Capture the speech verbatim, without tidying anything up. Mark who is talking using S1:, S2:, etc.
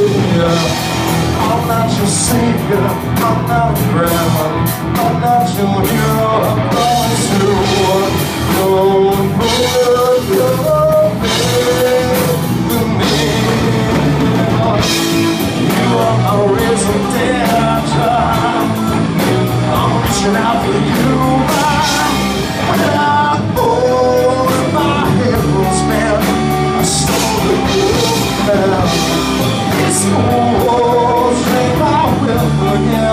S1: I'm not your savior, I'm not a grandma, I'm not your hero, I'm going to don't put your faith in me. You are a reason danger, I'm reaching out for you. When I hold my heroes, man, I stole the good. It's cold, dream I will forget.